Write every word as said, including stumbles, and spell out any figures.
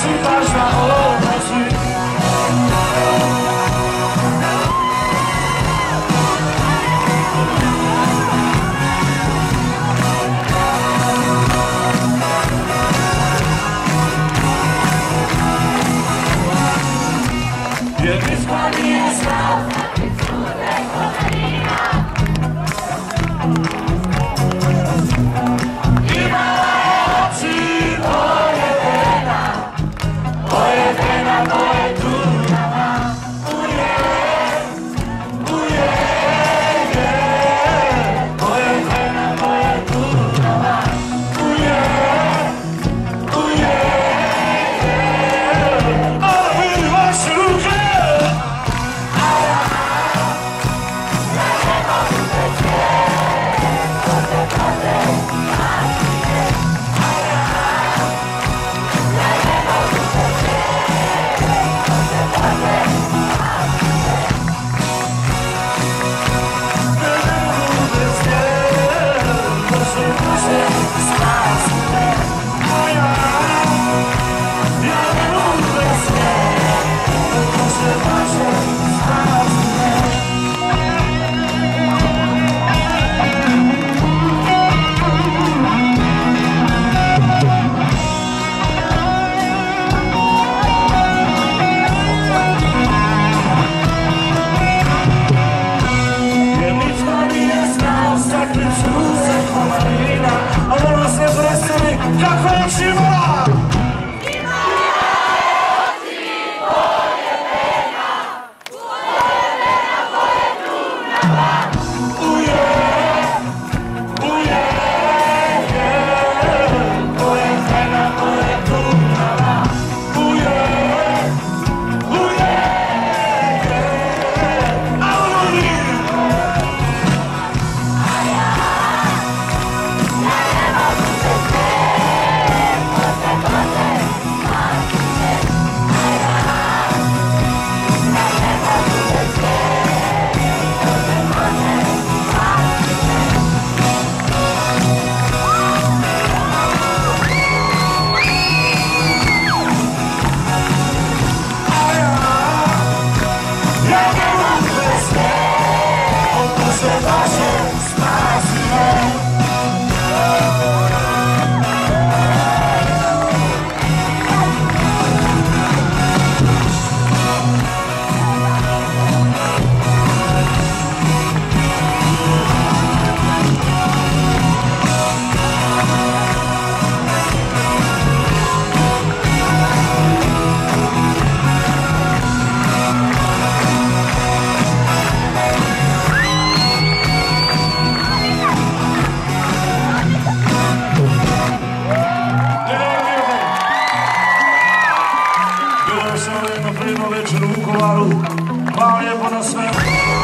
si baš na odlazi. Jer nitko nije znao imala je oči boje vena, boje vena, boje Dunava. Uje, uje, je, boje vena, boje Dunava. Uje, uje, je, a vidi vaše ruke. Kako je živjela? Ima oči boje vena, boje vena, boje Dunava. Uje, uje, je, boje vena, boje Dunava. Uje, uje, je, a oni. A ja, ja ne mogu se Bilo je samo jedno primo večer u Vukovaru. Hvala lijepo na sve.